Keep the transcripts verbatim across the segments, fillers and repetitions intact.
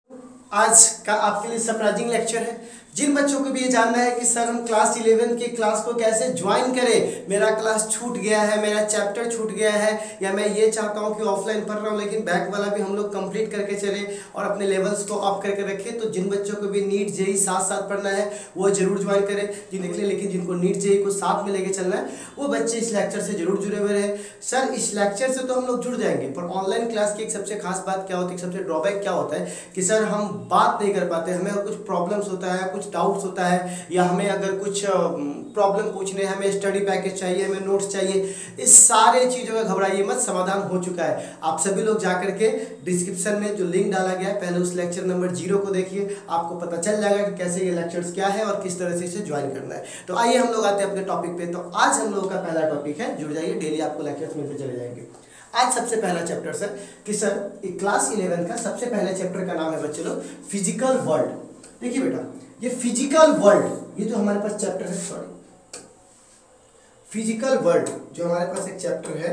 आज का आपके लिए सरप्राइजिंग लेक्चर है। जिन बच्चों को भी ये जानना है कि सर हम क्लास इलेवन की क्लास को कैसे ज्वाइन करें, मेरा क्लास छूट गया है, मेरा चैप्टर छूट गया है, या मैं ये चाहता हूँ कि ऑफलाइन पढ़ रहा हूँ लेकिन बैक वाला भी हम लोग कंप्लीट करके चले और अपने लेवल्स को अप करके रखें, तो जिन बच्चों को भी नीट जेई साथ साथ पढ़ना है वो जरूर ज्वाइन करें जिनके लिए, लेकिन जिनको नीट जेई को साथ में लेके चलना है वो बच्चे इस लेक्चर से जरूर जुड़े हुए रहे। सर इस लेक्चर से तो हम लोग जुड़ जाएंगे, पर ऑनलाइन क्लास की एक सबसे खास बात क्या होती है, सबसे ड्रॉबैक क्या होता है कि सर हम बात नहीं कर पाते, हमें कुछ प्रॉब्लम्स होता है, कुछ डाउट्स होता है, या हमें अगर कुछ प्रॉब्लम पूछने, हमें स्टडी पैकेज चाहिए, हमें नोट्स चाहिए, इस सारे चीज़ों का घबराइए मत, समाधान हो चुका है। आप सभी लोग जाकर के डिस्क्रिप्शन में जो लिंक डाला गया है पहले उस लेक्चर नंबर जीरो को देखिए, आपको पता चल जाएगा कि कैसे ये लेक्चर्स क्या है और किस तरह से इसे ज्वाइन करना है। तो आइए हम लोग आते हैं अपने टॉपिक पे। तो आज हम लोगों का पहला टॉपिक है, जुड़ जाइए, डेली आपको लेक्चर्स मिलते चले जाएंगे। आज सबसे पहला चैप्टर सर कि सर क्लास इलेवन का सबसे पहले चैप्टर का नाम है बच्चे लोग फिजिकल वर्ल्ड। देखिए बेटा, ये फिजिकल वर्ल्ड, ये जो हमारे पास चैप्टर है, सॉरी फिजिकल वर्ल्ड जो हमारे पास एक चैप्टर है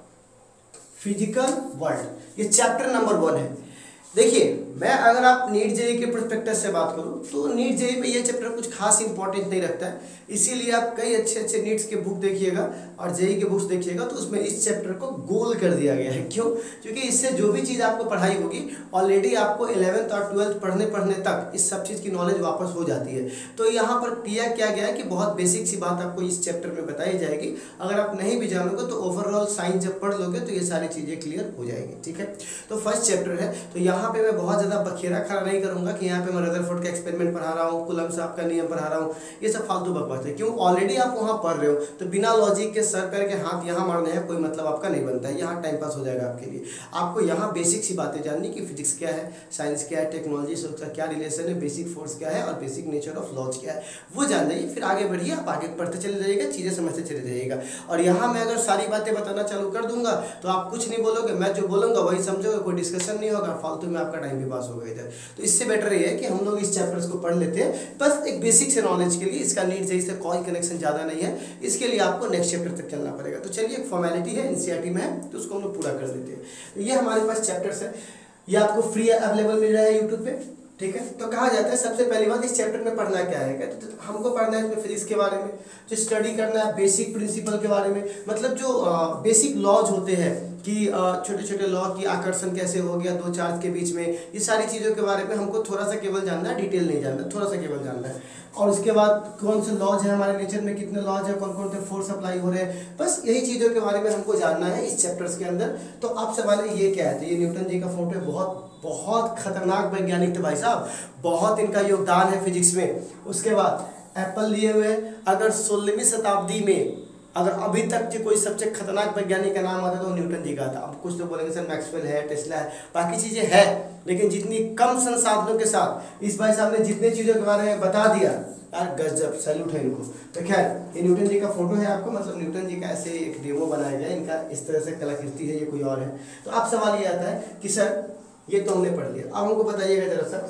फिजिकल वर्ल्ड, ये चैप्टर नंबर वन है। देखिए मैं अगर आप नीट जेई के परस्पेक्टिव से बात करूं तो नीट जेई में ये चैप्टर कुछ खास इंपॉर्टेंट नहीं रखता है, इसीलिए आप कई अच्छे अच्छे नीट्स के बुक देखिएगा और जेई के बुक्स देखिएगा तो उसमें इस चैप्टर को गोल कर दिया गया है। क्यों? क्योंकि इससे जो भी चीज़ आपको पढ़ाई होगी ऑलरेडी आपको इलेवेंथ और ट्वेल्थ पढ़ने पढ़ने तक इस सब चीज़ की नॉलेज वापस हो जाती है। तो यहाँ पर किया क्या गया है कि बहुत बेसिक सी बात आपको इस चैप्टर में बताई जाएगी, अगर आप नहीं भी जानोगे तो ओवरऑल साइंस जब पढ़ लोगे तो ये सारी चीज़ें क्लियर हो जाएगी। ठीक है, तो फर्स्ट चैप्टर है, तो यहाँ पे मैं बहुत ज़्यादा बखेरा खड़ा नहीं करूंगा कि यहाँ पे मैं रदरफोर्ड का एक्सपेरिमेंट पढ़ा रहा हूँ, कूलम साहब का नियम पढ़ा रहा हूँ, ये सब फालतू बकवास है। क्यों? ऑलरेडी आप वहाँ पढ़ रहे हो, तो बिना लॉजिक के सर पैर के हाथ यहाँ मारने हैं कोई मतलब आपका नहीं बनता है, यहाँ टाइम पास हो जाएगा आपके लिए। आपको यहाँ बेसिक सी बातें जाननी कि फिजिक्स क्या है, साइंस क्या है, टेक्नोलॉजी से उसका क्या रिलेशन है, बेसिक फोर्स क्या है और बेसिक नेचर ऑफ लॉज क्या है, वो जान जाइए, फिर आगे बढ़िए, आप आगे पढ़ते चले जाइएगा, चीज़ें समझते चले जाइएगा। और यहाँ मैं अगर सारी बातें बताना चालू कर दूंगा तो आप कुछ नहीं बोलोगे, मैं जो बोलूँगा वही समझोगे, कोई डिस्कशन नहीं होगा, फालतू में आपका टाइम भी पास होगा इधर। तो इससे बेटर ये है कि हम लोग इस चैप्टर्स को पढ़ लेते हैं, बस एक बेसिक से नॉलेज के लिए। इसका नीट जेई से कोई कनेक्शन ज़्यादा नहीं है, इसके लिए आपको नेक्स्ट चैप्टर तक चलना पड़ेगा। तो चलिए, एक फॉर्मेलिटी है, एनसीईआरटी में है तो उसको हम लोग पूरा कर देते हैं। तो ये हमारे पास चैप्टर्स है, ये आपको फ्री अवेलेबल मिल रहा है यूट्यूब पे। ठीक है, तो कहा जाता है सबसे पहली बात इस चैप्टर में पढ़ना क्या है, तो हमको पढ़ना है इसमें फिजिक्स के बारे में, जो स्टडी करना है बेसिक प्रिंसिपल के बारे में, मतलब जो बेसिक लॉज होते हैं कि छोटे छोटे लॉ की आकर्षण कैसे हो गया दो चार्ज के बीच में, ये सारी चीज़ों के बारे में हमको थोड़ा सा केवल जानना है, डिटेल नहीं जानना, थोड़ा सा केवल जानना है। और उसके बाद कौन से लॉज है हमारे नेचर में, कितने लॉज है, कौन कौन से फोर्स अप्लाई हो रहे हैं, बस यही चीज़ों के बारे में हमको जानना है इस चैप्टर्स के अंदर। तो आप सवाल है ये क्या है, तो ये न्यूटन जी का फोटो है, बहुत बहुत खतरनाक वैज्ञानिक थे भाई साहब, बहुत इनका योगदान है फिजिक्स में। उसके बाद एप्पल लिए हुए, अगर सोलहवीं शताब्दी में अगर अभी तक जो कोई सबसे खतरनाक वैज्ञानिक का नाम आता है तो न्यूटन जी का था। अब कुछ तो बोलेंगे सर मैक्सवेल है, टेस्ला है, बाकी चीज़ें है, लेकिन जितनी कम संसाधनों के साथ इस भाई साहब ने जितने चीज़ों के बारे में बता दिया, यार गजब, सैल्यूट है इनको। तो खैर ये न्यूटन जी का फोटो है आपको, मतलब न्यूटन जी का ऐसे एक डेमो बनाया गया, इनका इस तरह से कलाकृति है, ये कोई और है। तो अब सवाल ये आता है कि सर ये तो हमने पढ़ लिया, अब हमको बताइएगा जरा सर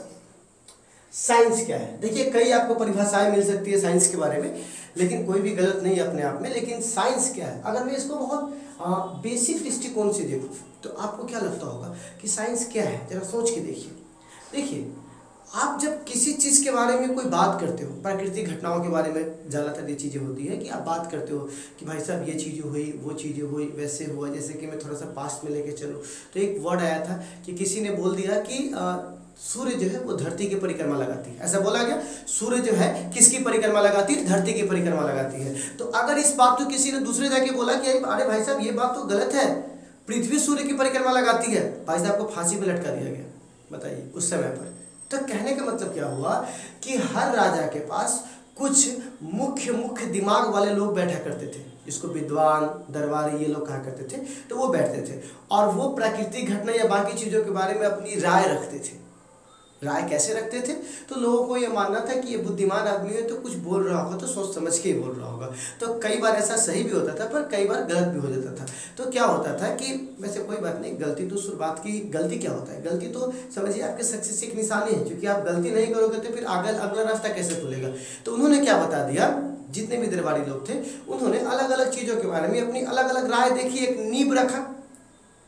साइंस क्या है। देखिए कई आपको परिभाषाएं मिल सकती है साइंस के बारे में, लेकिन कोई भी गलत नहीं है अपने आप में, लेकिन साइंस क्या है अगर मैं इसको बहुत बेसिक दृष्टिकोण से देखूँ तो आपको क्या लगता होगा कि साइंस क्या है, जरा सोच के देखिए। देखिए आप जब किसी चीज़ के बारे में कोई बात करते हो, प्राकृतिक घटनाओं के बारे में ज़्यादातर ये चीज़ें होती है कि आप बात करते हो कि भाई साहब ये चीज़ें हुई, वो चीज़ें हुई, वैसे हुआ। जैसे कि मैं थोड़ा सा पास्ट में लेके चलूँ तो एक वर्ड आया था कि किसी ने बोल दिया कि आ, सूर्य जो है वो धरती की परिक्रमा लगाती है, ऐसा बोला गया। सूर्य जो है किसकी परिक्रमा लगाती है? धरती की परिक्रमा लगाती है। तो अगर इस बात को किसी ने दूसरे जाके बोला कि अरे भाई साहब ये बात तो गलत है, पृथ्वी सूर्य की परिक्रमा लगाती है, भाई साहब को फांसी पे लटका दिया गया। बताइए उस समय पर। तो कहने का मतलब क्या हुआ कि हर राजा के पास कुछ मुख्य मुख्य दिमाग वाले लोग बैठा करते थे, जिसको विद्वान, दरबारी ये लोग कहा करते थे। तो वो बैठते थे और वो प्राकृतिक घटना या बाकी चीज़ों के बारे में अपनी राय रखते थे। राय कैसे रखते थे? तो लोगों को ये मानना था कि ये बुद्धिमान आदमी है तो कुछ बोल रहा होगा तो सोच समझ के ही बोल रहा होगा। तो कई बार ऐसा सही भी होता था पर कई बार गलत भी हो जाता था। तो क्या होता था कि वैसे कोई बात नहीं, गलती तो शुरुआत की, गलती क्या होता है, गलती तो समझिए आपके सक्सेस की एक निशानी है, क्योंकि आप गलती नहीं करोगे तो फिर आगे अगला रास्ता कैसे खुलेगा। तो उन्होंने क्या बता दिया, जितने भी दरबारी लोग थे उन्होंने अलग अलग चीज़ों के बारे में अपनी अलग अलग राय देखी, एक नींव रखा।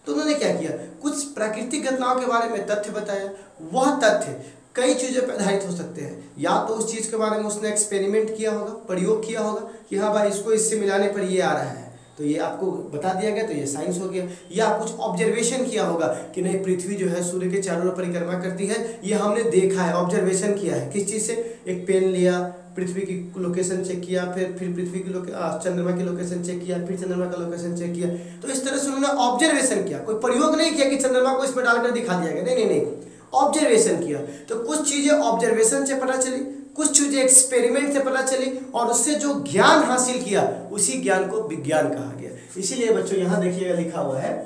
तो उन्होंने क्या किया, कुछ प्राकृतिक घटनाओं के बारे में तथ्य बताया। वह तथ्य कई चीज़ों पर आधारित हो सकते हैं, या तो उस चीज़ के बारे में उसने एक्सपेरिमेंट किया होगा, प्रयोग किया होगा कि हाँ भाई इसको इससे मिलाने पर ये आ रहा है, तो ये आपको बता दिया गया, तो ये साइंस हो गया। या कुछ ऑब्जर्वेशन किया होगा कि नहीं पृथ्वी जो है सूर्य के चारों ओर परिक्रमा करती है, ये हमने देखा है, ऑब्जर्वेशन किया है। किस चीज़ से, एक पेन लिया, पृथ्वी की लोकेशन चेक किया, फिर फिर पृथ्वी की लोके चंद्रमा की लोकेशन चेक किया, फिर चंद्रमा का लोकेशन चेक किया। तो इस तरह से उन्होंने ऑब्जर्वेशन किया, कोई प्रयोग नहीं किया कि चंद्रमा को इसमें डालकर दिखा दिया गया, नहीं नहीं नहीं, ऑब्जर्वेशन किया। तो कुछ चीज़ें ऑब्जर्वेशन से पता चली, कुछ चीज़ें एक्सपेरिमेंट से पता चली, और उससे जो ज्ञान हासिल किया उसी ज्ञान को विज्ञान कहा गया। इसीलिए बच्चों यहाँ देखिएगा लिखा हुआ है,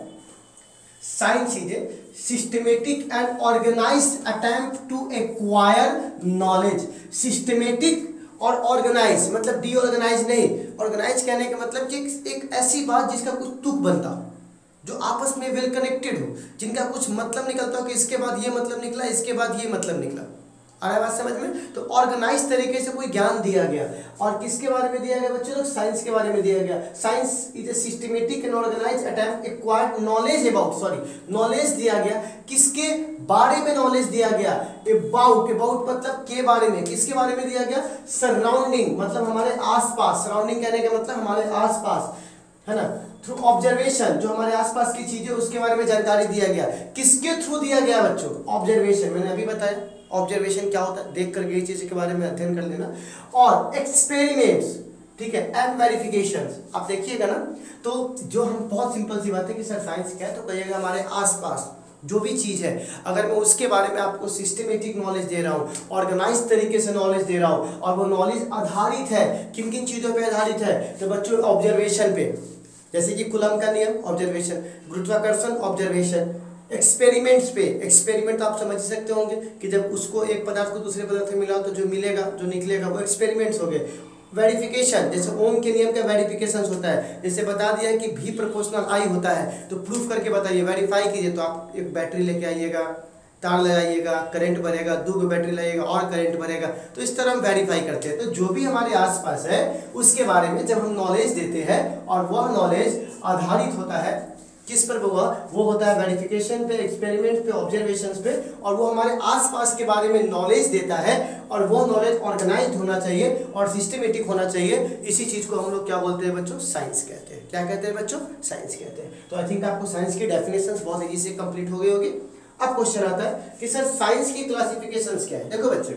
science is a systematic and organised attempt to acquire knowledge. Systematic और ऑर्गेनाइज मतलब डी ऑर्गेनाइज नहीं, ऑर्गेनाइज कहने का मतलब कि एक ऐसी बात जिसका कुछ तुक बनता हो, जो आपस में वेल कनेक्टेड हो, जिनका कुछ मतलब निकलता हो कि इसके बाद ये मतलब निकला, इसके बाद ये मतलब निकला। आ रहा है बात समझ में? तो ऑर्गेनाइज तरीके से कोई ज्ञान दिया गया। और किसके बारे में दिया गया बच्चों लोग? साइंस के बारे में दिया गया। Science is a systematic and organise attempt acquired knowledge about, sorry knowledge दिया गया, किसके बारे में नॉलेज दिया गया? अबाउट, अबाउट मतलब के बारे में, किसके बारे में दिया गया? सराउंडिंग मतलब हमारे आसपास, सराउंडिंग कहने का मतलब हमारे आसपास, है ना। थ्रू ऑब्जर्वेशन, जो हमारे आसपास की चीजें उसके बारे में जानकारी दिया गया। किसके थ्रू दिया गया बच्चों? ऑब्जर्वेशन, मैंने अभी बताया ऑब्जर्वेशन क्या होता है, देख करके ये चीज के बारे में अध्ययन कर लेना। और एक्सपेरिमेंट्स, ठीक है, एंड वेरिफिकेशंस। आप देखिएगा ना, तो जो हम बहुत सिंपल सी बात है कि सर साइंस क्या है, तो कहिएगा हमारे आसपास जो भी चीज़ है, अगर मैं उसके बारे में आपको सिस्टमेटिक नॉलेज दे रहा हूँ, ऑर्गेनाइज तरीके से नॉलेज दे रहा हूँ, और वो नॉलेज आधारित है किन किन चीज़ों पे आधारित है? तो बच्चों ऑब्जर्वेशन पे, जैसे कि कूलम का नियम ऑब्जर्वेशन, गुरुत्वाकर्षण ऑब्जर्वेशन, एक्सपेरिमेंट्स पे, एक्सपेरिमेंट आप समझ सकते होंगे कि जब उसको एक पदार्थ को दूसरे पदार्थ में मिलाओ तो जो मिलेगा, जो निकलेगा वो एक्सपेरिमेंट्स हो गए। वेरिफिकेशन, जैसे ओम के नियम का वेरिफिकेशन होता है, जैसे बता दिया कि भी प्रोपोर्शनल आई होता है, तो प्रूफ करके बताइए, वेरीफाई कीजिए। तो आप एक बैटरी लेके आइएगा, तार लगाइएगा, करंट भरेगा, दो गो बैटरी लगेगा और करंट भरेगा, तो इस तरह हम वेरीफाई करते हैं। तो जो भी हमारे आसपास है उसके बारे में जब हम नॉलेज देते हैं, और वह नॉलेज आधारित होता है किस पर? हुआ वो होता है वेरिफिकेशन पे, एक्सपेरिमेंट पे, ऑब्जर्वेशंस पे, और वो हमारे आसपास के बारे में नॉलेज देता है, और वो नॉलेज ऑर्गेनाइज्ड होना चाहिए और सिस्टमेटिक होना चाहिए। इसी चीज को हम लोग क्या बोलते हैं बच्चों? साइंस कहते हैं। क्या कहते हैं बच्चों? साइंस कहते हैं। तो आई थिंक आपको साइंस की डेफिनेशंस बहुत इजी से कंप्लीट हो गई होगी। अब क्वेश्चन आता है कि सर साइंस की क्लासिफिकेशंस क्या है? देखो बच्चों,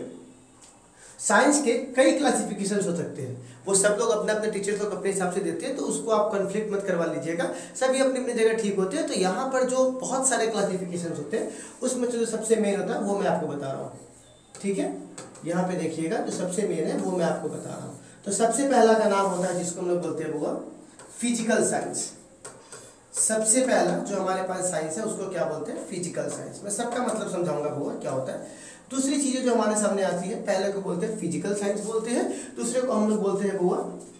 साइंस के कई क्लासिफिकेशंस हो सकते हैं, वो सब लोग अपने अपने टीचर्स लोग अपने हिसाब से देते हैं, तो उसको आप कन्फ्लिक्ट मत करवा लीजिएगा, सभी अपनी अपनी जगह ठीक होते हैं। तो यहाँ पर जो बहुत सारे क्लासिफिकेशंस होते हैं उसमें जो सबसे मेन होता है वो मैं आपको बता रहा हूँ, ठीक है। यहाँ पे देखिएगा जो सबसे मेन है वो मैं आपको बता रहा हूँ। तो सबसे पहला का नाम होता है जिसको हम लोग बोलते हैं वो फिजिकल साइंस। सबसे पहला जो हमारे पास साइंस है उसको क्या बोलते हैं? Physical science. मैं सबका मतलब समझाऊंगा वो क्या होता है। दूसरी चीजें जो हमारे सामने आती है, पहले को बोलते हैं फिजिकल साइंस बोलते हैं, दूसरे को हम लोग बोलते हैं वो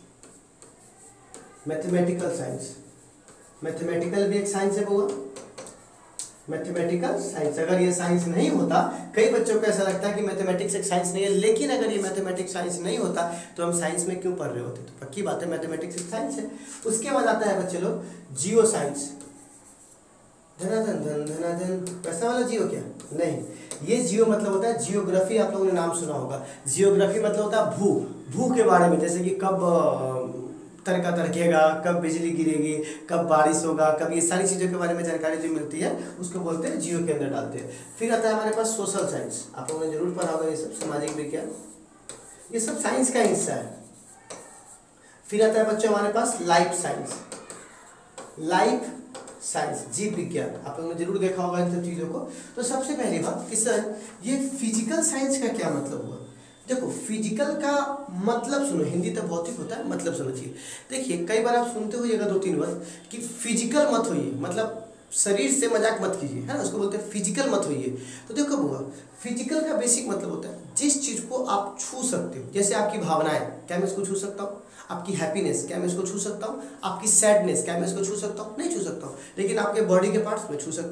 मैथमेटिकल साइंस। मैथमेटिकल भी एक साइंस है वो, मैथमेटिकल साइंस। अगर ये साइंस नहीं होता, कई बच्चों को ऐसा लगता है कि मैथमेटिक्स एक साइंस नहीं है, लेकिन अगर ये मैथमेटिक्स साइंस नहीं होता तो हम साइंस में क्यों पढ़ रहे होते? तो पक्की बात है मैथमेटिक्स एक साइंस है। उसके बाद आता है बच्चे लोग जियो साइंस। धनाधन धन धनाधन पैसा वाला जियो क्या? नहीं, ये जियो मतलब होता है जियोग्राफी। आप लोगों ने नाम सुना होगा। जियोग्राफी मतलब होता है भू, भू के बारे में, जैसे कि कब तड़का तड़केगा, कब बिजली गिरेगी, कब बारिश होगा, कब ये सारी चीज़ों के बारे में जानकारी जो मिलती है उसको बोलते हैं जियो के अंदर डालते हैं। फिर आता है हमारे पास सोशल साइंस। आप लोगों ने जरूर पढ़ा होगा ये सब, सामाजिक विज्ञान, ये सब साइंस का हिस्सा है। फिर आता है बच्चों हमारे पास लाइफ साइंस। लाइफ साइंस, जीव विज्ञान, आप लोगों ने जरूर देखा होगा इन सब चीज़ों को। तो सबसे पहली बात कि सर ये फिजिकल साइंस का क्या मतलब हुआ? देखो फिजिकल का मतलब सुनो, हिंदी तो भौतिक होता है, मतलब समझिए। देखिए कई बार आप सुनते होइएगा दो तीन बार कि फिजिकल मत होइए, मतलब शरीर से मजाक मत कीजिए, है ना, उसको बोलते हैं फिजिकल मत होइए। तो देखो कब हुआ, फिजिकल का बेसिक मतलब होता है जिस चीज़ को आप छू सकते हो। जैसे आपकी भावनाएं, क्या मैं इसको छू सकता हूँ? आपकी हैप्पीनेस, क्या मैं इसको छू सकता हूँ? आपकी सैडनेस, क्या मैं इसको छू सकता हूँ? नहीं छू सकता हूँ। लेकिन आपके बॉडी के पार्ट्स में छू सकता हूँ।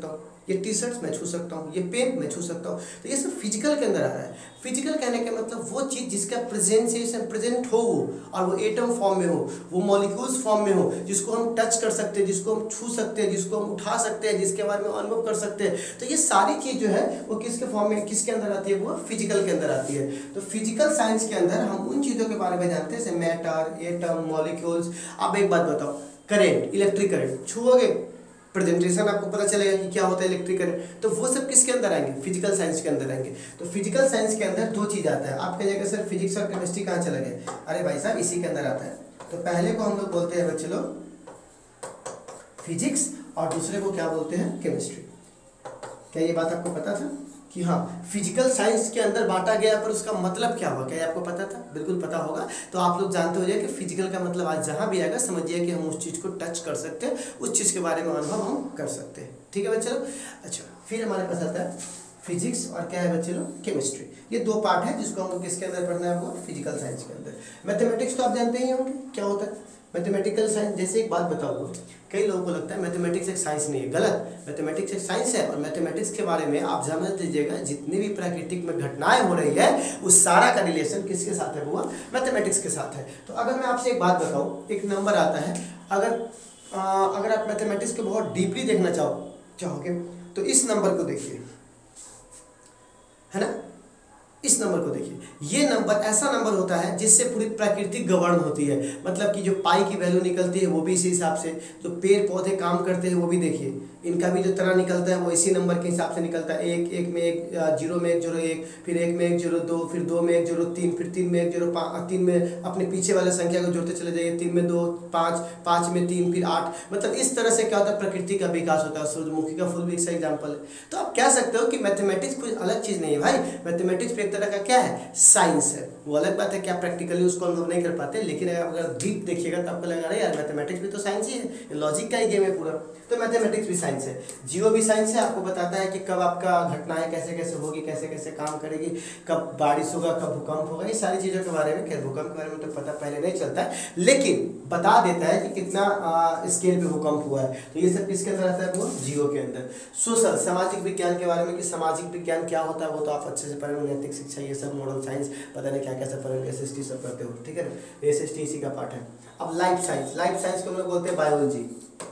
ये टी शर्ट्स मैं छू सकता हूँ, ये पेन मैं छू सकता हूँ। तो ये सब फिजिकल के अंदर आ रहा है। फिजिकल कहने का मतलब वो चीज़ जिसका प्रेजेंसिएशन प्रेजेंट हो वो, और वो एटम फॉर्म में हो, वो मॉलिक्यूल्स फॉर्म में हो, जिसको हम टच कर सकते हैं, जिसको हम छू सकते हैं, जिसको हम उठा सकते हैं, जिसके बारे में अनुभव कर सकते हैं। तो ये सारी चीज़ जो है वो किसके फॉर्म में, किसके अंदर आती है, वो फिजिकल के अंदर आती है। तो फिजिकल साइंस के अंदर हम उन चीज़ों के बारे में जानते हैं जैसे मैटर, एटम, मॉलिक्यूल्स। अब एक बात बताओ, करेंट, इलेक्ट्रिक करंट छुओगे, प्रेजेंटेशन आपको पता चलेगा कि क्या होता है इलेक्ट्रिक करंट। तो वो सब किसके अंदर आएंगे, फिजिकल साइंस के अंदर आएंगे। तो फिजिकल साइंस के अंदर दो चीज़ आता है। आप कहिएगा सर फिजिक्स और केमिस्ट्री कहाँ चला गया? अरे भाई साहब इसी के अंदर आता है। तो पहले को हम लोग बोलते हैं बच्चे लोग फिजिक्स, और दूसरे को क्या बोलते हैं, केमिस्ट्री। क्या ये बात आपको पता था कि हाँ फिजिकल साइंस के अंदर बांटा गया, पर उसका मतलब क्या हुआ? क्या ये आपको पता था? बिल्कुल पता होगा। तो आप लोग जानते हो जाए कि फिजिकल का मतलब आज जहाँ भी आएगा समझिए कि हम उस चीज़ को टच कर सकते हैं, उस चीज़ के बारे में अनुभव हम कर सकते हैं। ठीक है बच्चे लोग। अच्छा, फिर हमारे पास आता है फिजिक्स और क्या है बच्चे लोग, केमिस्ट्री। ये दो पार्ट है जिसको हमको किसके अंदर पढ़ना है, आपको फिजिकल साइंस के अंदर। मैथमेटिक्स तो आप जानते ही होंगे क्या होता है मैथमेटिकल साइंस। जैसे एक बात बताओ, कई लोगों को लगता है मैथमेटिक्स एक साइंस नहीं है, गलत। मैथमेटिक्स एक साइंस है, और मैथमेटिक्स के बारे में आप समझ लीजिएगा जितनी भी प्राकृतिक में घटनाएं हो रही है उस सारा का रिलेशन किसके साथ है, वो मैथमेटिक्स के साथ है। तो अगर मैं आपसे एक बात बताऊं, एक नंबर आता है, अगर आ, अगर आप मैथमेटिक्स को बहुत डीपली देखना चाहो चाहोगे तो इस नंबर को देखिए, है ना, इस नंबर को देखिए। ये नंबर ऐसा नंबर होता है जिससे पूरी प्रकृति गवर्न होती है। मतलब कि जो पाई की वैल्यू निकलती है वो भी इसी हिसाब से, जो पेड़ पौधे काम करते हैं वो भी देखिए, इनका भी जो तरह निकलता है वो इसी नंबर के हिसाब से निकलता है। एक एक में एक, जीरो में एक जीरो एक, फिर एक में एक जीरो दो, फिर दो में एक जीरो तीन, फिर तीन में एक जीरो पाँच, तीन में अपने पीछे वाले संख्या को जोड़ते चले जाइए, तीन में दो पाँच, पाँच में तीन, फिर आठ। मतलब इस तरह से क्या होता है, प्रकृति का विकास होता है। सूरजमुखी का फूल भी एक एग्जाम्पल है। तो आप कह सकते हो कि मैथमेटिक्स कोई अलग चीज़ नहीं है भाई, मैथमेटिक्स एक तरह का क्या है, साइंस है। वो अलग बात है कि आप प्रैक्टिकली उसको अनुभव नहीं कर पाते, लेकिन अगर डीप देखिएगा तो आपको लगेगा यार मैथमेटिक्स भी तो साइंस ही है, लॉजिक का ही गेम है पूरा। तो मैथमेटिक्स भी साइंस है, जियो भी साइंस है। आपको बताता है कि कब आपका घटनाएं कैसे कैसे होगी, कैसे कैसे काम करेगी, कब बारिश होगा, कब भूकंप होगा, ये सारी चीज़ों के बारे में। खैर भूकंप के बारे में तो पता पहले नहीं चलता है, लेकिन बता देता है कि कितना स्केल पे भूकंप हुआ है। तो ये सब किसके अंदर आता है, वो जियो के अंदर। सोशल, सामाजिक विज्ञान के बारे में कि सामाजिक विज्ञान क्या होता है वो तो आप अच्छे से पढ़े, नैतिक शिक्षा, ये सब मॉडल साइंस, पता नहीं क्या क्या सब पढ़ेंगे, एस एस टी सब करते हो, ठीक है ना, एस एस टी इसी का पार्ट है। अब लाइफ साइंस, लाइफ साइंस को हम लोग बोलते हैं बायोलॉजी।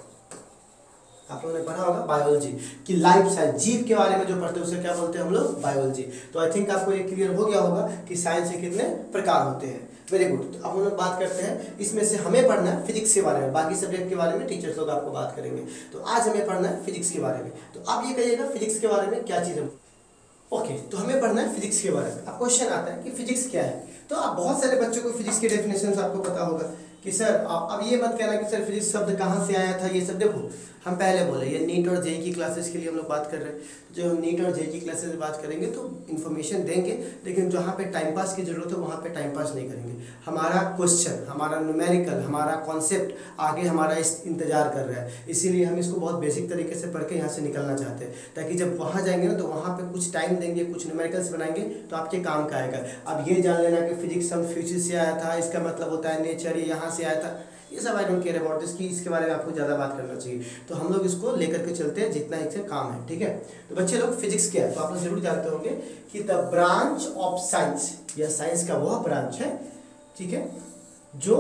आप लोगों ने पढ़ा होगा बायोलॉजी कि लाइफ साइंस, जीव के बारे में जो पढ़ते हैं उसे क्या बोलते हैं हम लोग, बायोलॉजी। तो आई थिंक आपको ये क्लियर हो गया होगा कि साइंस के कितने प्रकार होते हैं। Very good. तो अब हम लोग बात करते हैं, इसमें से हमें पढ़ना है फिजिक्स के बारे में, बाकी सब्जेक्ट के बारे में टीचर्स लोग आपको बात करेंगे। तो आज हमें पढ़ना है फिजिक्स के बारे में। तो आप ये कहिएगा फिजिक्स के बारे में क्या चीज़ है। ओके okay, तो हमें पढ़ना है फिजिक्स के बारे में। अब क्वेश्चन आता है कि फिजिक्स क्या है। तो आप बहुत सारे बच्चों को फिजिक्स की डेफिनेशन आपको पता होगा कि सर आप अब ये मत कहना कि सर फिजिक्स शब्द कहाँ से आया था, ये सब देखो हम पहले बोले ये नीट और जेई की क्लासेस के लिए हम लोग बात कर रहे हैं। जो हम नीट और जेई की क्लासेस में बात करेंगे तो इन्फॉर्मेशन देंगे, लेकिन जहाँ पे टाइम पास की जरूरत है वहाँ पे टाइम पास नहीं करेंगे। हमारा क्वेश्चन, हमारा न्यूमेरिकल, हमारा कॉन्सेप्ट आगे हमारा इस इंतजार कर रहा है, इसीलिए हम इसको बहुत बेसिक तरीके से पढ़ के यहाँ से निकलना चाहते हैं, ताकि जब वहाँ जाएंगे ना तो वहाँ पे कुछ टाइम देंगे, कुछ न्यूमेरिकल्स बनाएंगे तो आपके काम का आएगा। अब ये जान लेना कि फिजिक्स हम फ्यूचर से आया था, इसका मतलब होता है नेचर ये यहाँ से आया था, ये सब I don't care about this कि इसके बारे में आपको ज़्यादा बात करना चाहिए। तो हम लोग इसको लेकर के चलते हैं जितना इससे काम है, ठीक है। तो बच्चे लोग फिजिक्स क्या है तो आप लोग जरूर जानते होंगे कि द ब्रांच ऑफ साइंस, यह साइंस का वह ब्रांच है, ठीक है, जो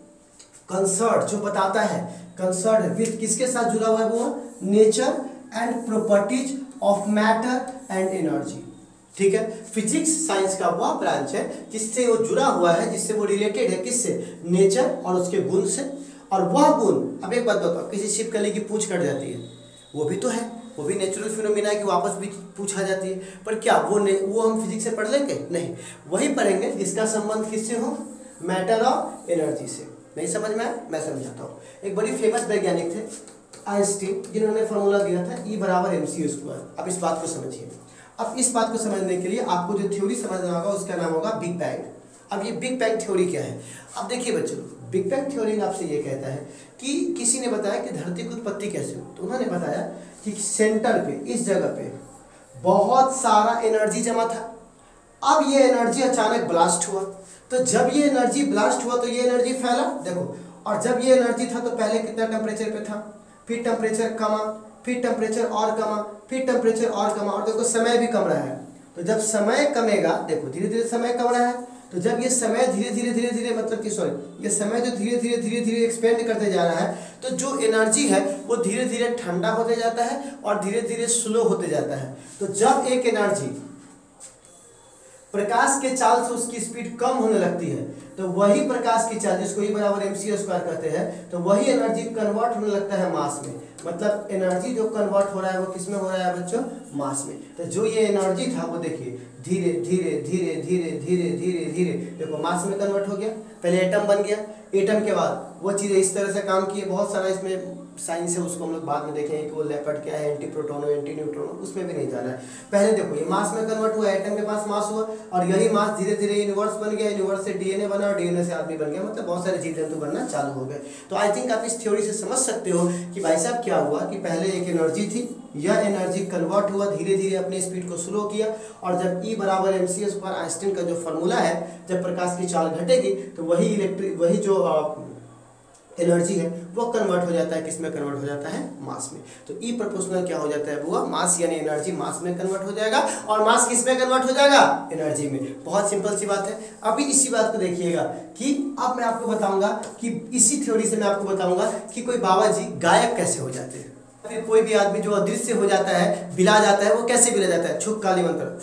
कंसर्न, जो बताता है, कंसर्न विद किसके साथ जुड़ा हुआ है, वो nature and properties of matter and energy, ठीक है। फिजिक्स साइंस का वह ब्रांच है जिससे वो जुड़ा हुआ है, जिससे वो रिलेटेड है, किससे, नेचर और उसके गुण से। और वह गुण, अब एक बात बताओ, किसी छिपकली की पूंछ कट जाती है, वो भी तो है, वो भी नेचुरल फिनोमिना है कि वापस भी पूछ आ जाती है, पर क्या वो ने, वो हम फिजिक्स से पढ़ लेंगे, नहीं, वही पढ़ेंगे जिसका संबंध किससे हो, मैटर और एनर्जी से। नहीं समझ में आया, मैं समझाता हूँ। एक बड़ी फेमस वैज्ञानिक थे आइंस्टीन, जिन्होंने फॉर्मूला दिया था ई बराबर एम सी स्क्वायर। अब इस बात को समझिए। अब इस बात को समझने के लिए आपको जो थ्योरी समझना होगा उसका नाम होगा बिग बैंग। अब ये बिग बैंग थ्योरी क्या है, अब देखिए बच्चों, बिग बैंग थ्योरी आपसे ये कहता है कि किसी ने बताया कि धरती की उत्पत्ति कैसे हुई, तो उन्होंने बताया कि सेंटर पे, इस जगह पे बहुत सारा एनर्जी जमा था। अब ये एनर्जी अचानक ब्लास्ट हुआ, तो जब ये एनर्जी ब्लास्ट हुआ तो ये एनर्जी फैला, देखो, और जब ये एनर्जी था तो पहले कितना टेम्परेचर पे था, फिर टेम्परेचर कमा, फिर टेम्परेचर और कमा, फिर टेम्परेचर और कमा, और देखो समय भी कम रहा है। तो जब समय कमेगा, देखो धीरे धीरे समय कम रहा है, तो जब ये समय धीरे धीरे धीरे धीरे मतलब कि सॉरी ये समय जो धीरे धीरे धीरे धीरे एक्सपेंड करते जा रहा है, तो जो एनर्जी है वो धीरे धीरे ठंडा होते जाता है और धीरे धीरे स्लो होते जाता है। तो जब एक एनर्जी प्रकाश के चाल से उसकी स्पीड कम होने लगती है, तो वही प्रकाश की चाल जिसको ई बराबर एम सी स्क्वायर कहते हैं, तो वही एनर्जी कन्वर्ट होने लगता है मास में। मतलब एनर्जी जो कन्वर्ट हो रहा है वो किस में हो रहा है बच्चों? मास में। तो जो ये एनर्जी था वो देखिए धीरे धीरे धीरे धीरे धीरे धीरे धीरे देखो मास में कन्वर्ट हो गया। पहले एटम बन गया, एटम के बाद वो चीज़ें इस तरह से काम की है। बहुत सारा इसमें साइंस है, उसको हम लोग बाद में देखेंगे कि वो लेपर्ड क्या है, एंटी प्रोटोनो एंटी न्यूट्रॉनो, उसमें भी नहीं जाना है। पहले देखो ये मास में कन्वर्ट हुआ, एटम के पास मास हुआ, और यही मास धीरे धीरे यूनिवर्स बन गया, यूनिवर्स से डीएनए बना और डीएनए से आदमी बन गया। मतलब बहुत सारे जीव जंतु बनना चालू हो गए। तो आई थिंक आप इस थ्योरी से समझ सकते हो कि भाई साहब क्या हुआ कि पहले एक एनर्जी थी, यह एनर्जी कन्वर्ट हुआ, धीरे धीरे अपने स्पीड को स्लो किया, और जब ई बराबर एम सी स्क्वायर आइंस्टीन का जो फॉर्मूला है, जब प्रकाश की चाल घटेगी तो वही इलेक्ट्रिक वही जो एनर्जी है वो कन्वर्ट हो जाता है, किस में कन्वर्ट हो जाता है? मास में। तो ई प्रोपोर्शनल क्या हो जाता है वो? मास यानी एनर्जी मास में कन्वर्ट हो जाएगा, और मास किस में कन्वर्ट हो जाएगा? एनर्जी में। बहुत सिंपल सी बात है। अभी इसी बात को देखिएगा कि अब मैं आपको बताऊंगा कि इसी थ्योरी से मैं आपको बताऊंगा कि कोई बाबा जी गायब कैसे हो जाते हैं, फिर कोई भी आदमी जो अदृश्य हो जाता है, बिला जाता है, वो कैसे बिला जाता है? छुक काली मंत्र,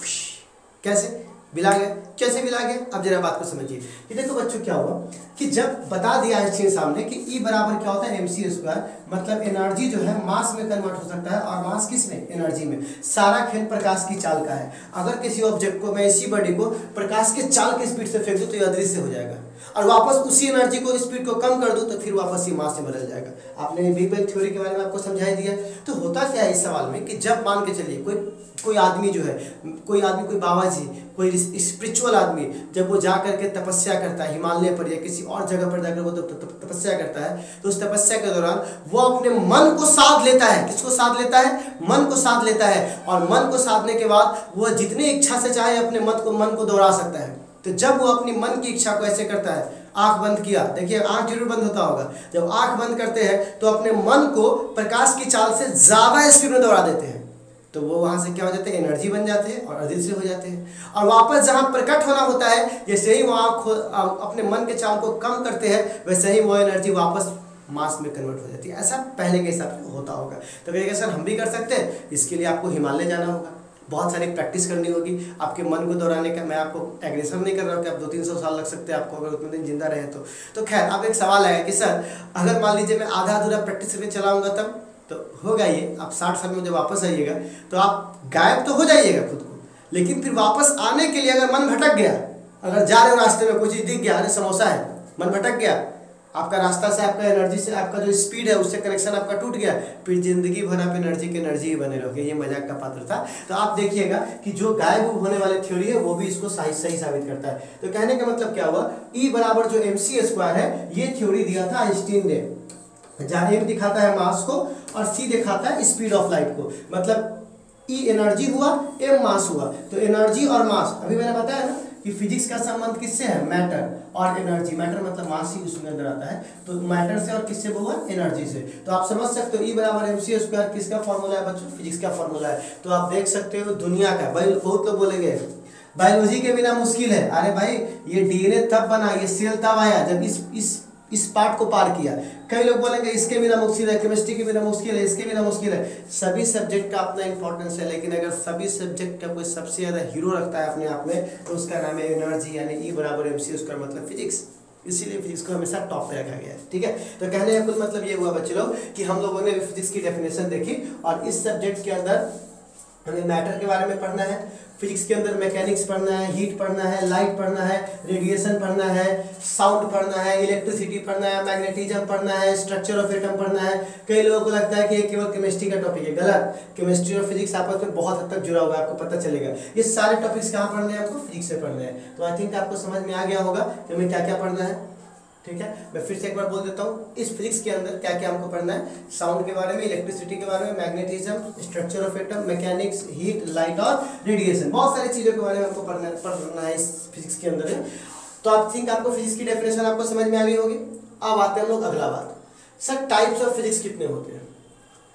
कैसे बिला गया? कैसे मिला गया? अब जरा बात को समझिए कि देखो बच्चों क्या हुआ कि जब बता दिया आइंस्टीन सामने कि ई बराबर क्या होता है? M C square. मतलब एनर्जी जो है मास में कन्वर्ट हो सकता है, और मास किस में? एनर्जी में। सारा खेल प्रकाश की चाल का है। अगर किसी ऑब्जेक्ट को, मैं इसी बॉडी को प्रकाश के चाल की स्पीड से फेंक दूँ तो ये अदृश्य हो जाएगा, और वापस उसी एनर्जी को स्पीड को कम कर दूँ तो फिर वापस ये मास से बदल जाएगा। आपने बिग बैंग थ्योरी के बारे में आपको समझाई दिया। तो होता क्या है इस सवाल में कि जब मान के चलिए कोई कोई आदमी जो है, कोई आदमी, कोई बाबा जी, कोई स्पिरिचुअल आदमी, जब वो जा करके तपस्या करता है हिमालय पर या किसी और जगह पर जाकर वो तपस्या करता है, तो उस तपस्या के दौरान वो अपने मन को साध लेता है। किसको साध लेता है? मन को साध लेता है। और मन को साधने के बाद वो जितनी इच्छा से चाहे अपने मन को मन को दोहरा सकता है। तो जब वो अपनी मन की इच्छा को ऐसे करता है, आंख बंद किया, देखिए आंख जरूर बंद होता होगा, जब आंख बंद करते हैं तो अपने मन को प्रकाश की चाल से ज्यादा स्पीड में दौड़ा देते हैं, तो वो वहाँ से क्या हो जाते हैं? एनर्जी बन जाते हैं और अदृश्य हो जाते हैं। और वापस जहाँ प्रकट होना होता है, जैसे ही वो आँख अपने मन के चाल को कम करते हैं, वैसे ही वो एनर्जी वापस मास में कन्वर्ट हो जाती है। ऐसा पहले के हिसाब से होता होगा। तो कहिएगा सर हम भी कर सकते हैं? इसके लिए आपको हिमालय जाना होगा, बहुत सारी प्रैक्टिस करनी होगी आपके मन को दोहराने का। मैं आपको एग्रेशन नहीं कर रहा हूँ कि आप दो तीन सौ साल लग सकते हैं आपको, अगर उतने दिन जिंदा रहे तो। तो खैर अब एक सवाल आया कि सर अगर मान लीजिए मैं आधा अधूरा प्रैक्टिस में चलाऊंगा तब तो होगा ये, आप साठ साल में जब वापस आइएगा तो आप गायब तो हो जाइएगा खुद को, लेकिन फिर वापस आने के लिए अगर मन भटक गया, अगर जा रहे हो रास्ते में कोई चीज़ दिख गया, अरे समोसा है, मन भटक गया, आपका रास्ता से, आपका एनर्जी से, आपका जो स्पीड है उससे कनेक्शन आपका टूट गया, फिर जिंदगी भर आप एनर्जी के एनर्जी ही बने रहोगे। ये मजाक का पात्र था। तो आप देखिएगा कि जो गायब होने वाले थ्योरी है वो भी इसको सही सही साबित करता है। तो कहने का मतलब क्या हुआ? ई बराबर जो एम सी स्क्वायर है, ये थ्योरी दिया था आइंस्टीन ने, जहाँ एम दिखाता है मास को और सी दिखाता है स्पीड ऑफ लाइट को। मतलब ई एनर्जी हुआ, एम मास हुआ। तो एनर्जी और मास, अभी मैंने बताया ना कि फिजिक्स का संबंध किससे है? मैटर और एनर्जी। मैटर मतलब मास ही उसमें अंदर आता है, तो मैटर से और किससे हुआ? एनर्जी से। तो आप समझ सकते हो ई बराबर एम सी स्क्वायर किसका फॉर्मूला है बच्चों? फिजिक्स का फॉर्मूला है। तो आप देख सकते हो दुनिया का, बहुत लोग बोलेंगे बायोलॉजी के बिना मुश्किल है। अरे भाई ये डीएनए तब बना, ये सेल तब आया जब इस इस इस पार्ट को पार किया। कई लोग बोलेंगे इसके बिना मुश्किल है, केमिस्ट्री के बिना मुश्किल है, इसके बिना मुश्किल है। सभी सब्जेक्ट का अपना इंपॉर्टेंस है, लेकिन अगर सभी सब्जेक्ट का कोई सबसे ज़्यादा हीरो रखता है अपने आप में, तो उसका नाम है एनर्जी, यानी ई बराबर एम सी उसका मतलब फिजिक्स। इसीलिए फिजिक्स को हमेशा टॉप पे रखा गया है। ठीक है, तो कहने का कुल मतलब ये हुआ बच्चे लोग कि हम लोगों ने फिजिक्स की डेफिनेशन देखी, और इस सब्जेक्ट के अंदर हमें मैटर के बारे में पढ़ना है, फिजिक्स के अंदर मैकेनिक्स पढ़ना है, हीट पढ़ना है, लाइट पढ़ना है, रेडिएशन पढ़ना है, साउंड पढ़ना है, इलेक्ट्रिसिटी पढ़ना है, मैग्नेटिज्म पढ़ना है, स्ट्रक्चर ऑफ एटम पढ़ना है। कई लोगों को लगता है कि ये केवल केमिस्ट्री का टॉपिक है, गलत। केमिस्ट्री और फिजिक्स आपस में बहुत हद तक जुड़ा हुआ है, आपको पता चलेगा। ये सारे टॉपिक्स कहाँ पढ़ने हैं? आपको फिजिक्स से पढ़ने हैं। तो आई थिंक आपको समझ में आ गया होगा कि हमें क्या क्या पढ़ना है। ठीक है, मैं फिर से एक बार बोल देता हूँ, इस फिजिक्स के अंदर क्या क्या हमको पढ़ना है? साउंड के बारे में, इलेक्ट्रिसिटी के बारे में, magnetism, structure of atom, mechanics, heat, light और रेडिएशन, बहुत सारी चीज़ों के बारे में हमको पढ़ना पढ़ना है इस फिजिक्स के अंदर है। तो आप थिंक आपको फिजिक्स की डेफिनेशन आपको समझ में आ गई होगी। अब आते हैं हम लोग अगला बात, सर टाइप्स ऑफ फिजिक्स कितने होते हैं?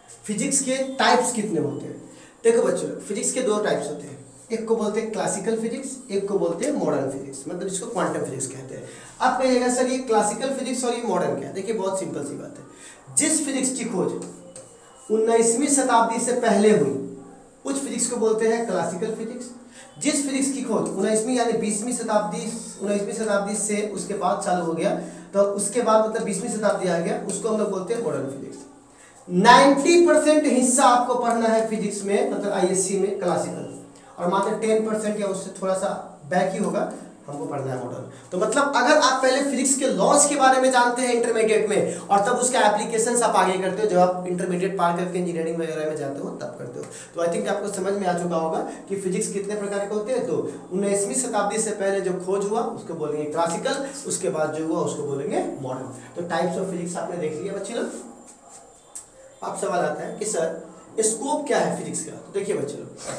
फिजिक्स के टाइप्स कितने होते हैं? देखो बच्चों, फिजिक्स के दो टाइप्स होते हैं, एक को बोलते हैं क्लासिकल फिजिक्स, एक को बोलते हैं मॉडर्न फिजिक्स, मतलब इसको क्वांटम फिजिक्स कहते हैं। आप कहिएगा सर ये क्लासिकल फिजिक्स और ये मॉडर्न क्या है? देखिए बहुत सिंपल सी बात है, जिस फिजिक्स की खोज उन्नीसवीं शताब्दी से पहले हुई उस फिजिक्स को बोलते हैं क्लासिकल फिजिक्स। जिस फिजिक्स की खोज उन्नीसवीं यानी बीसवीं शताब्दी उन्नीसवीं शताब्दी से उसके बाद चालू हो गया, तो उसके बाद मतलब बीसवीं शताब्दी आ गया, उसको हम लोग बोलते हैं मॉडर्न फिजिक्स। नब्बे परसेंट हिस्सा आपको पढ़ना है फिजिक्स में, मतलब आईएससी में क्लासिकल, और मात्र दस परसेंट या उससे थोड़ा सा बैक ही होगा हमको पढ़ना है मॉडर्न। तो मतलब अगर आप पहले फिजिक्स के लॉज के बारे में जानते हैं इंटरमीडिएट में, और तब उसका एप्लीकेशंस आप आगे करते हो, जब आप इंटरमीडिएट पार करके इंजीनियरिंग वगैरह में जाते हो तब करते हो, तो आई थिंक आपको समझ में आ चुका होगा कि फिजिक्स कितने प्रकार के होते हैं। तो उन्नीसवीं शताब्दी से पहले जो खोज हुआ उसको बोलेंगे क्लासिकल, उसके बाद जो हुआ उसको बोलेंगे मॉडर्न। तो टाइप्स ऑफ फिजिक्स आपने देख लिया बच्चे लोग। अब सवाल आता है कि सर स्कोप क्या है फिजिक्स का? तो देखिए बच्चे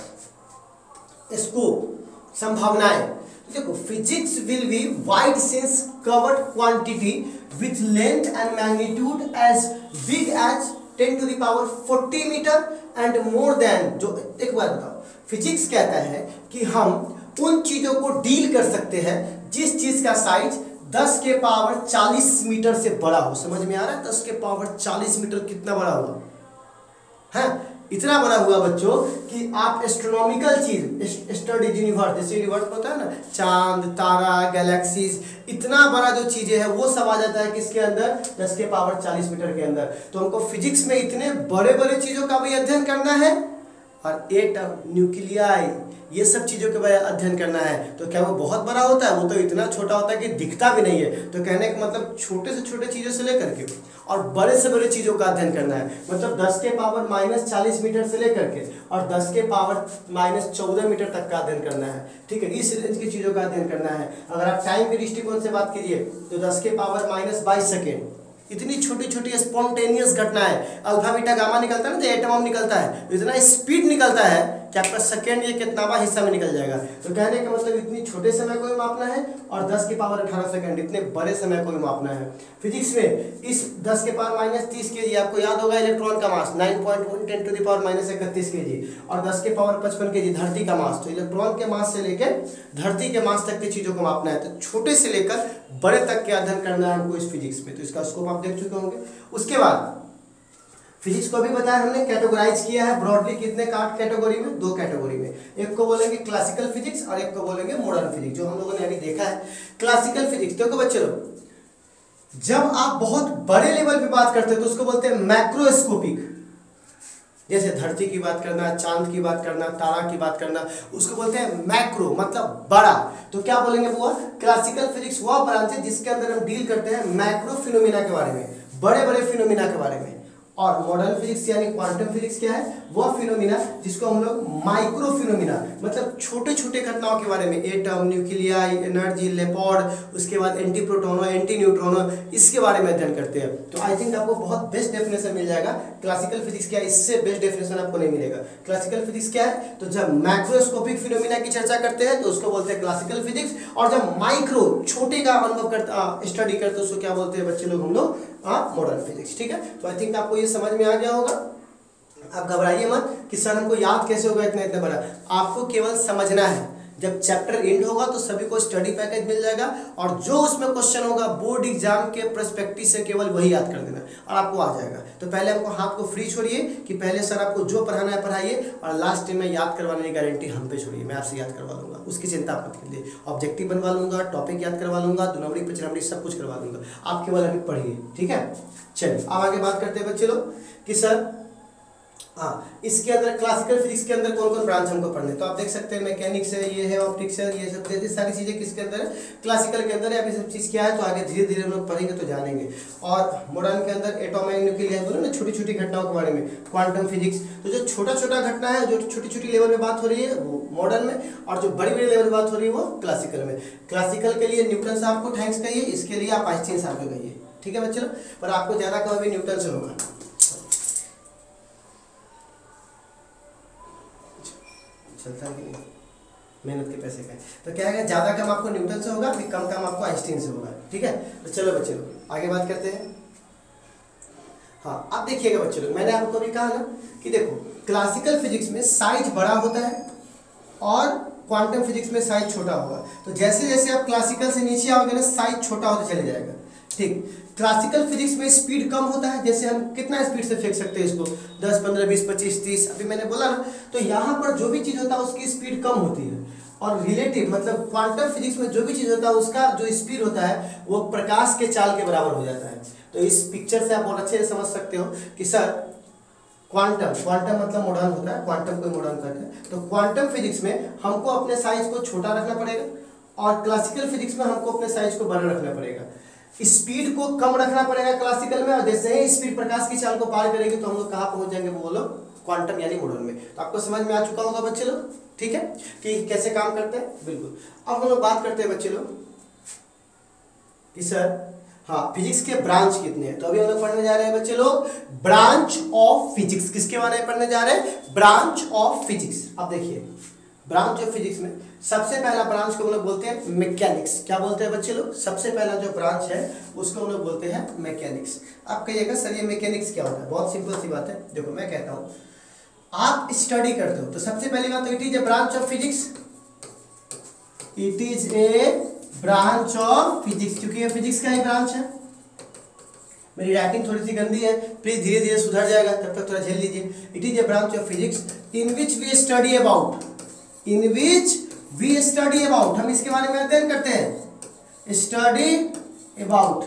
लोग, स्कोप संभावनाएं, देखो physics will be wide sense covered quantity with length and magnitude as big as ten to the power forty metre and more than, जो एक बात बताओ, फिजिक्स कहता है कि हम उन चीजों को डील कर सकते हैं जिस चीज का साइज दस के पावर चालीस मीटर से बड़ा हो। समझ में आ रहा है? दस के पावर चालीस मीटर कितना बड़ा हुआ है? इतना बड़ा हुआ बच्चों कि आप एस्ट्रोनॉमिकल चीज, स्टडीज यूनिवर्स, जैसे यूनिवर्स होता है ना, चांद, तारा, गैलेक्सीज, इतना बड़ा जो चीजें है वो सब आ जाता है किसके अंदर? दस के पावर चालीस मीटर के अंदर। तो हमको फिजिक्स में इतने बड़े बड़े चीजों का भी अध्ययन करना है, और एटम, न्यूक्लियाई, ये सब चीज़ों के बारे में अध्ययन करना है। तो क्या वो बहुत बड़ा होता है? वो तो इतना छोटा होता है कि दिखता भी नहीं है। तो कहने का मतलब छोटे से छोटे चीज़ों से लेकर के और बड़े से बड़े चीज़ों का अध्ययन करना है, मतलब दस के पावर माइनस चालीस मीटर से लेकर के और दस के पावर माइनस चौदह मीटर तक का अध्ययन करना है। ठीक है, इस रेंज की चीज़ों का अध्ययन करना है। अगर आप टाइम के दृष्टिकोण से बात कीजिए तो दस के पावर माइनस बाईस सेकेंड, इतनी छोटी छोटी स्पॉन्टेनियस घटना है, अल्फा बीटा गामा निकलता है ना, जो एटम बम निकलता है, इतना स्पीड निकलता है कि आपका सेकेंड ये कितनावा हिस्सा में निकल जाएगा। तो कहने का मतलब इतनी छोटे समय को भी मापना है और दस के पावर अठारह सेकंड इतने बड़े समय को भी मापना है। फिजिक्स में इस दस के पावर माइनस तीस के जी, आपको याद होगा इलेक्ट्रॉन का mass nine point one ten to the power minus इकतीस के जी, और दस के पावर पचपन के जी धरती का मास। तो इलेक्ट्रॉन के मास से लेकर धरती के मास तक की चीज़ों को मापना है। तो छोटे से लेकर बड़े तक के अध्ययन करना है हमको इस फिजिक्स में। तो इसका स्कोप आप देख चुके होंगे। उसके बाद फिजिक्स को भी बताया हमने, कैटेगराइज किया है ब्रॉडली कितने काट कैटेगरी में? दो कैटेगरी में, एक को बोलेंगे क्लासिकल फिजिक्स और एक को बोलेंगे मॉडर्न फिजिक्स, जो हम लोगों ने अभी देखा है। क्लासिकल फिजिक्स देखो बच्चे लोग, जब आप बहुत बड़े लेवल पे बात करते हैं तो उसको बोलते हैं मैक्रोस्कोपिक, जैसे धरती की बात करना, चांद की बात करना, तारा की बात करना, उसको बोलते हैं मैक्रो, मतलब बड़ा। तो क्या बोलेंगे वो? क्लासिकल फिजिक्स वह ब्रांच है जिसके अंदर हम डील करते हैं मैक्रो फिनोमिना के बारे में, बड़े बड़े फिनोमिना के बारे में। और मॉडर्न फिजिक्स यानी क्वांटम फिजिक्स क्या है? वह फिनोमिना जिसको हम लोग माइक्रो फिनोमिना, मतलब छोटे छोटे घटनाओं के बारे में, एटम, न्यूक्लियाई, एनर्जी, लेपर्ड, उसके बाद एंटी प्रोटोनो, एंटी न्यूट्रॉनो, इसके बारे में अध्ययन करते हैं। तो आई थिंक आपको बहुत बेस्ट डेफिनेशन मिल जाएगा। क्लासिकल फिजिक्स क्या है, इससे बेस्ट डेफिनेशन आपको नहीं मिलेगा। क्लासिकल फिजिक्स क्या है? तो जब मैक्रोस्कोपिक फिनोमिना की चर्चा करते हैं तो उसको बोलते हैं क्लासिकल फिजिक्स, और जब माइक्रो, छोटे का अनुभव करते, स्टडी करते हैं, उसको क्या बोलते हैं बच्चे लोग हम लोग? Modern physics. ठीक है, तो आई थिंक आपको ये समझ में आ गया होगा। आप घबराइए मत कि सर हमको याद कैसे होगा इतना इतना बड़ा, आपको केवल समझना है। जब चैप्टर एंड होगा तो सभी को स्टडी पैकेज मिल जाएगा, और जो उसमें क्वेश्चन होगा बोर्ड एग्जाम के पर्सपेक्टिव से केवल वही याद कर देना और आपको आ जाएगा। तो पहले हमको हाथ को फ्री छोड़िए कि पहले सर आपको जो पढ़ाना है पढ़ाइए, और लास्ट में याद करवाने की गारंटी हम पे छोड़िए, मैं आपसे याद करवा लूँगा, उसकी चिंता आप मत कीजिए। ऑब्जेक्टिव बनवा लूँगा, टॉपिक याद करवा लूँगा, दो नंबरी पाँच नंबरी सब कुछ करवा दूँगा, आप केवल अभी पढ़िए। ठीक है, चलिए अब आगे बात करते हैं बच्चे लोग कि सर हाँ इसके अंदर क्लासिकल फिजिक्स के अंदर कौन कौन ब्रांच हमको पढ़ने। तो आप देख सकते हैं मैकेनिक्स है, ये है ऑप्टिक्स है, ये सब ये सारी चीज़ें किसके अंदर है? क्लासिकल के अंदर है। अभी सब चीज़ क्या है तो आगे धीरे धीरे हम लोग पढ़ेंगे तो जानेंगे। और मॉडर्न के अंदर एटॉम एंड न्यूक्लियर बोलो ना, छोटी छोटी घटनाओं के बारे में, क्वांटम फिजिक्स। तो जो छोटा छोटा घटना है, जो छोटी छोटी लेवल में बात हो रही है वो मॉडर्न में, और जो बड़ी बड़ी लेवल में बात हो रही है वो क्लासिकल में। क्लासिकल के लिए न्यूटन साहब को थैंक्स कहिए, इसके लिए आप आइंस्टीन साहब को कहिए। ठीक है बच्चों, पर आपको ज़्यादा कम अभी न्यूटन से होगा। चलता कि नहीं, मेहनत के पैसे का। तो क्या है, ज़्यादा काम आपको न्यूटन से होगा, फिर कम काम आपको आइंस्टीन से होगा। ठीक है, तो चलो बच्चे लोग आगे बात करते हैं। हाँ अब देखिएगा बच्चे लोग, मैंने आपको अभी कहा ना कि देखो क्लासिकल फिजिक्स में साइज बड़ा होता है और क्वांटम फिजिक्स में साइज छोटा होगा। तो जैसे जैसे आप क्लासिकल से नीचे आओगे ना साइज छोटा होता चले जाएगा। ठीक, क्लासिकल फिजिक्स में स्पीड कम होता है, जैसे हम कितना स्पीड से फेंक सकते हैं इसको, दस, पंद्रह, बीस, पच्चीस, तीस, अभी मैंने बोला ना। तो यहाँ पर जो भी चीज़ होता है उसकी स्पीड कम होती है, और रिलेटिव मतलब क्वांटम फिजिक्स में जो भी चीज़ होता है उसका जो स्पीड होता है वो प्रकाश के चाल के बराबर हो जाता है। तो इस पिक्चर से आप बहुत अच्छे से समझ सकते हो कि सर क्वांटम क्वांटम मतलब मॉडर्न होता है, क्वांटम को मॉडर्न करते हैं। तो क्वांटम फिजिक्स में हमको अपने साइज को छोटा रखना पड़ेगा और क्लासिकल फिजिक्स में हमको अपने साइज को बड़ा रखना पड़ेगा। स्पीड को कम रखना पड़ेगा क्लासिकल में, और जैसे ही स्पीड प्रकाश की चाल को पार करेगी तो हम लोग कहाँ पहुंच जाएंगे, वो लोग क्वांटम यानी मॉडर्न में। तो आपको समझ में आ चुका होगा बच्चे लोग, ठीक है, कि कैसे काम करते हैं। बिल्कुल, अब हम लोग बात करते हैं बच्चे लोग कि सर हाँ फिजिक्स के ब्रांच कितने हैं। तो अभी हम लोग पढ़ने जा रहे हैं बच्चे लोग ब्रांच ऑफ फिजिक्स। किसके बारे में पढ़ने जा रहे हैं, ब्रांच ऑफ फिजिक्स। अब देखिए ब्रांच ऑफ फिजिक्स में सबसे पहला ब्रांच को हम लोग बोलते हैं मैकेनिक्स। क्या बोलते हैं बच्चे लोग, सबसे पहला जो ब्रांच है उसको हम लोग बोलते हैं मैकेनिक्स। आप कहिएगा सर ये मैकेनिक्स क्या होता है, बहुत सिंपल सी बात है। देखो मैं कहता हूँ आप स्टडी करते हो तो सबसे पहली बात तो it is a branch of physics, it is a branch of physics, क्योंकि ये फिजिक्स का ही ब्रांच है। मेरी राइटिंग थोड़ी सी गंदी है, प्लीज धीरे धीरे सुधर जाएगा, तब तक थोड़ा झेल लीजिए। It is a branch of physics in which we study about, in which we study about, हम इसके बारे में अध्ययन करते हैं, स्टडी अबाउट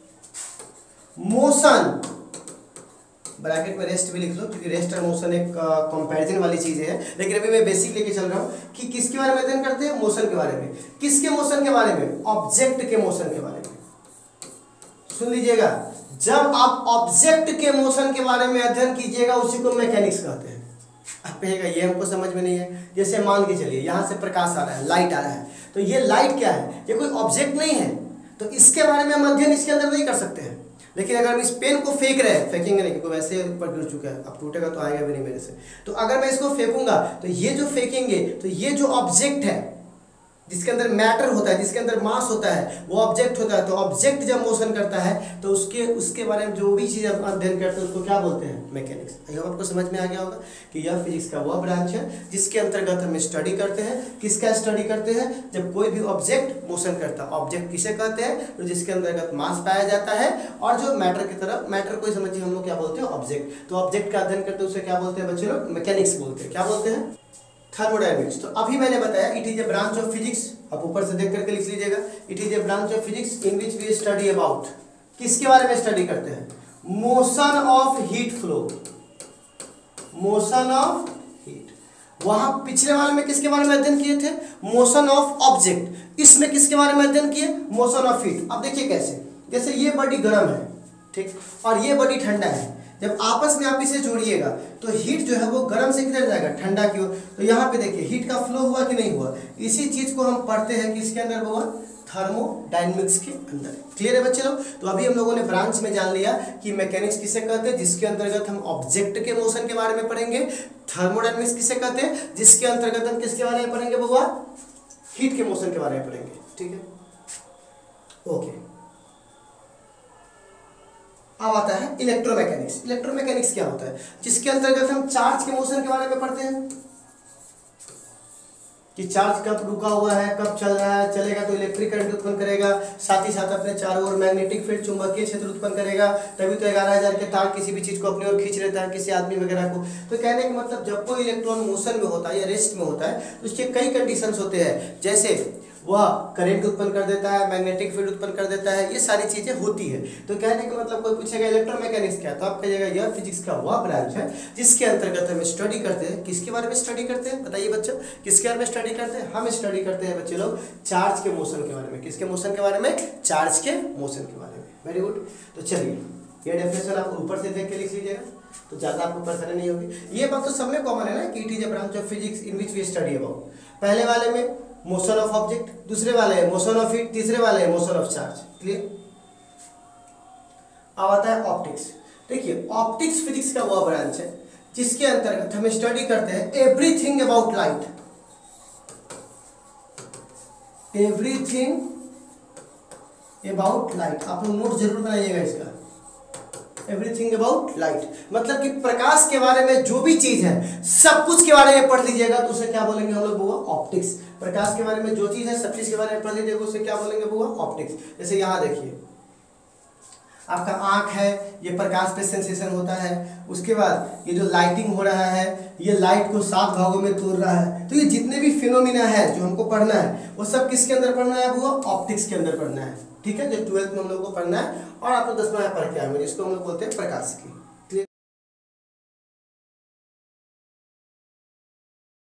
मोशन, ब्रैकेट में रेस्ट भी लिख लो क्योंकि रेस्ट और मोशन एक कंपैरिजन वाली चीजें है, लेकिन अभी मैं बेसिक लेके चल रहा हूँ कि किसके बारे में अध्ययन करते हैं, मोशन के बारे में। किसके मोशन के बारे में, ऑब्जेक्ट के मोशन के बारे में। सुन लीजिएगा, जब आप ऑब्जेक्ट के मोशन के बारे में अध्ययन कीजिएगा उसी को मैकेनिक्स कहते हैं। अब कहेगा ये हमको समझ में नहीं है, जैसे मान के चलिए यहाँ से प्रकाश आ रहा है, लाइट आ रहा है, तो ये लाइट क्या है, ये कोई ऑब्जेक्ट नहीं है, तो इसके बारे में हम अध्ययन इसके अंदर नहीं कर सकते हैं। लेकिन अगर हम इस पेन को फेंक रहे हैं, फेंकेंगे नहीं क्योंकि वैसे ऊपर गिर चुका है, अब टूटेगा तो आएगा भी नहीं मेरे से। तो अगर मैं इसको फेंकूंगा तो ये जो फेंकेंगे तो ये जो ऑब्जेक्ट है जिसके अंदर मैटर होता है, जिसके अंदर मास होता है, वो ऑब्जेक्ट होता है। तो ऑब्जेक्ट जब मोशन करता है तो उसके उसके बारे में जो भी चीज़ आप अध्ययन करते हैं उसको क्या बोलते हैं, मैकेनिक्स। आई होप आपको समझ में आ गया होगा कि यह फिजिक्स का वह ब्रांच है जिसके अंतर्गत हम स्टडी करते हैं। किसका स्टडी करते हैं, जब कोई भी ऑब्जेक्ट मोशन करता है। ऑब्जेक्ट किसे कहते हैं, तो जिसके अंतर्गत मास पाया जाता है और जो मैटर की तरफ, मैटर को समझिए हम लोग क्या बोलते हैं, ऑब्जेक्ट। तो ऑब्जेक्ट का अध्ययन करते हैं उसे क्या बोलते हैं बच्चे लोग, मैकेनिक्स बोलते हैं। क्या बोलते हैं, थर्मोडायनेमिक्स। तो अभी मैंने बताया it is a branch of physics, आप ऊपर से देख करके लिख लीजिएगा, it is a branch of physics in which we study about, किसके बारे में स्टडी करते हैं, motion of heat flow, motion of heat. वहां पिछले वाले में किसके बारे में अध्ययन किए थे, मोशन ऑफ ऑब्जेक्ट। इसमें किसके बारे में अध्ययन किए, मोशन ऑफ हीट। अब देखिए कैसे, जैसे ये बॉडी गर्म है, ठीक, और ये बॉडी ठंडा है। जब आपस में आप इसे जोड़िएगा तो हीट जो है वो गर्म से किधर जाएगा, ठंडा की ओर। तो यहाँ पे देखिए हीट का फ्लो हुआ कि नहीं हुआ। इसी चीज को हम पढ़ते हैं किसके अंदर हुआ, थर्मोडायनेमिक्स के अंदर। क्लियर है बच्चे लोग। तो अभी हम लोगों ने ब्रांच में जान लिया कि मैकेनिक्स किसे कहते हैं, जिसके अंतर्गत हम ऑब्जेक्ट के मोशन के बारे में पढ़ेंगे। थर्मोडायनेमिक्स किसे कहते हैं, जिसके अंतर्गत हम किसके बारे में पढ़ेंगे बउआ, हीट के मोशन के बारे में पढ़ेंगे। ठीक है, ओके। अब आता है इलेक्ट्रोमैकेनिक्स। इलेक्ट्रोमैकेनिक्स क्या होता है, जिसके अंतर्गत हम चार्ज के मोशन के बारे में पढ़ते हैं कि चार्ज कब रुका हुआ है, कब चल रहा है, चलेगा तो इलेक्ट्रिक करंट उत्पन्न करेगा, साथ ही साथ अपने चारों ओर मैग्नेटिक फील्ड, चुंबकीय क्षेत्र उत्पन्न करेगा। तभी तो ग्यारह हजार के तार किसी भी चीज को अपनी ओर खींच लेता है, किसी आदमी वगैरह को। तो कहने का मतलब जब कोई इलेक्ट्रॉन मोशन में होता है या रेस्ट में होता है तो उसके कई कंडीशंस होते हैं, जैसे वह करंट उत्पन्न कर देता है, मैग्नेटिक फील्ड उत्पन्न कर देता है, ये सारी चीजें होती है। तो कहने का मतलब कोई पूछेगा इलेक्ट्रोमैकेनिक्स क्या, तो आप कहिएगा यह फिजिक्स का वह ब्रांच है जिसके अंतर्गत हम स्टडी करते हैं। किसके बारे में स्टडी करते हैं, बताइए बच्चों, किसके बारे में स्टडी करते हैं, हम स्टडी करते हैं बच्चे लोग चार्ज के मोशन के बारे में। किसके मोशन के बारे में, चार्ज के मोशन के बारे में। Very good. तो चलिए ये डेफिनेशन आप ऊपर से देख के लिख लीजिएगा तो ज्यादा आपको परेशानी नहीं होगी। ये बात तो सब में कॉमन है ना कि it is a branch of physics in which we study about. पहले वाले में मोशन ऑफ ऑब्जेक्ट, दूसरे वाले है मोशन ऑफ हीट, तीसरे वाले है मोशन ऑफ चार्ज। क्लियर। अब आता है ऑप्टिक्स। देखिए ऑप्टिक्स फिजिक्स का वह ब्रांच है जिसके अंतर्गत हम स्टडी करते हैं everything about light, everything about light. आप लोग नोट जरूर बनाइएगा इसका, एवरीथिंग अबाउट लाइट, मतलब कि प्रकाश के बारे में जो भी चीज है सब कुछ के बारे में पढ़ लीजिएगा तो उसे क्या बोलेंगे हम लोग बुआ, ऑप्टिक्स। प्रकाश के बारे में जो चीज है सब चीज के बारे में पढ़ लीजिएगा उसे क्या बोलेंगे बुआ, ऑप्टिक्स। जैसे यहाँ देखिए आपका आंख है, ये प्रकाश पे सेंसेशन होता है, उसके बाद ये जो लाइटिंग हो रहा है ये लाइट को सात भागों में तोड़ रहा है। तो ये जितने भी फिनोमिना है जो हमको पढ़ना है वो सब किसके अंदर पढ़ना है बुआ, ऑप्टिक्स के अंदर पढ़ना है। ठीक है, जो ट्वेल्थ में हम लोग को पढ़ना है और आप लोग दसवां में पढ़ के आएंगे, जिसको हम लोग बोलते हैं प्रकाश की।